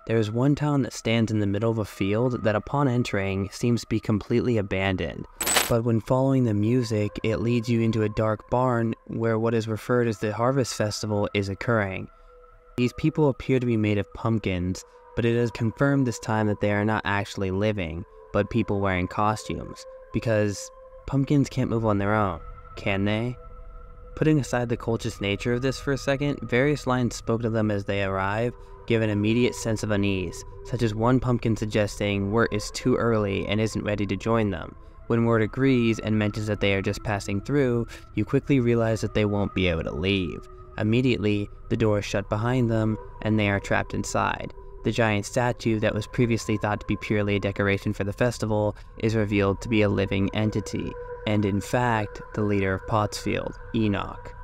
There is one town that stands in the middle of a field that upon entering seems to be completely abandoned. But when following the music, it leads you into a dark barn where what is referred as the Harvest Festival is occurring. These people appear to be made of pumpkins, but it is confirmed this time that they are not actually living, but people wearing costumes, because pumpkins can't move on their own, can they? Putting aside the cultist nature of this for a second, various lines spoken to them as they arrive give an immediate sense of unease, such as one pumpkin suggesting Wirt is too early and isn't ready to join them. When Wirt agrees and mentions that they are just passing through, you quickly realize that they won't be able to leave. Immediately, the door is shut behind them, and they are trapped inside. The giant statue that was previously thought to be purely a decoration for the festival is revealed to be a living entity, and in fact, the leader of Pottsfield, Enoch.